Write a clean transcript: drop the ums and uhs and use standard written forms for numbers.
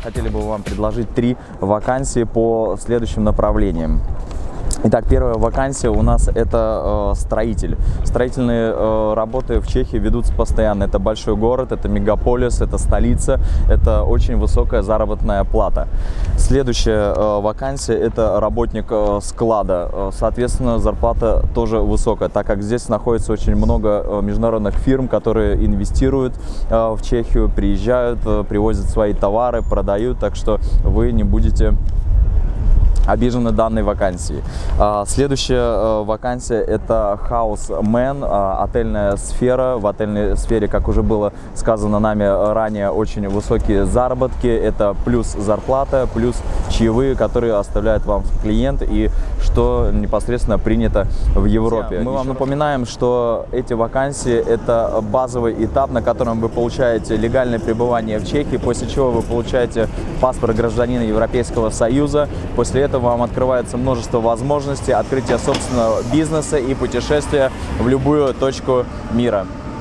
хотели бы вам предложить 3 вакансии по следующим направлениям. Итак, первая вакансия у нас это строитель. Строительные работы в Чехии ведутся постоянно. Это большой город, это мегаполис, это столица, это очень высокая заработная плата. Следующая вакансия это работник склада. Соответственно, зарплата тоже высокая, так как здесь находится очень много международных фирм, которые инвестируют в Чехию, приезжают, привозят свои товары, продают, так что вы не будете обижены данной вакансией. Следующая вакансия это хаусмен, отельная сфера. В отельной сфере, как уже было сказано нами ранее, очень высокие заработки. Это плюс зарплата, плюс чаевые, которые оставляет вам клиент, и что непосредственно принято в Европе. Мы вам напоминаем, что эти вакансии это базовый этап, на котором вы получаете легальное пребывание в Чехии, после чего вы получаете паспорт гражданина Европейского Союза. После этого вам открывается множество возможностей открытия собственного бизнеса и путешествия в любую точку мира.